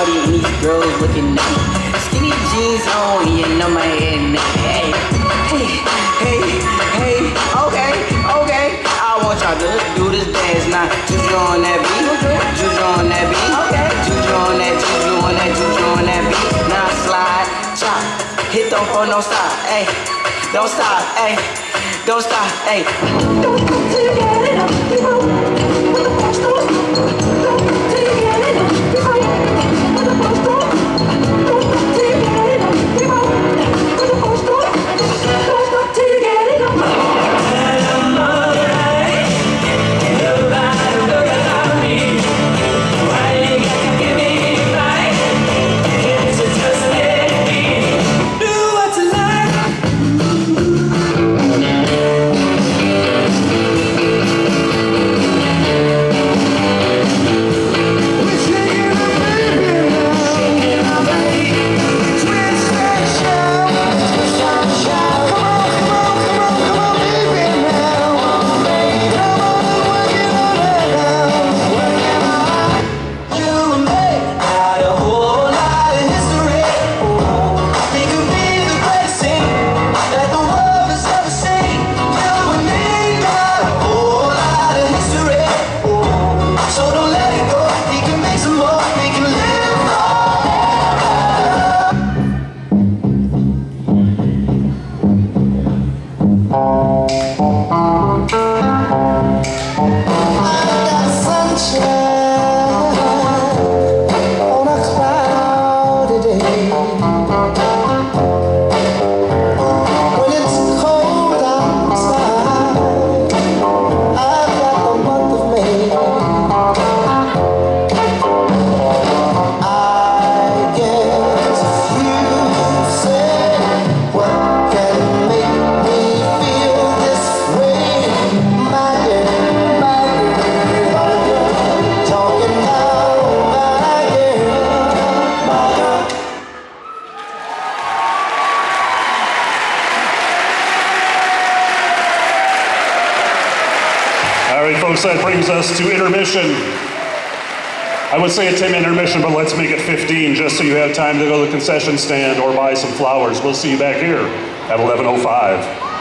shorty and these girls looking at me. Skinny jeans on, you know my head now. Hey, okay. I want y'all to do this dance now. Juju on that beat, juju on that beat, okay. Juju on that beat. Now slide, chop, hit don't fall, don't stop, hey. Don't stop, hey. Don't stop, hey. Don't stop till you get it up, you know. With the boss don't stop till you get it up, you know. With the boss don't stop till you get it up, you know. With the boss don't stop till you get it up. Folks, that brings us to intermission. I would say a 10-minute intermission, but let's make it 15 just so you have time to go to the concession stand or buy some flowers. We'll see you back here at 11:05.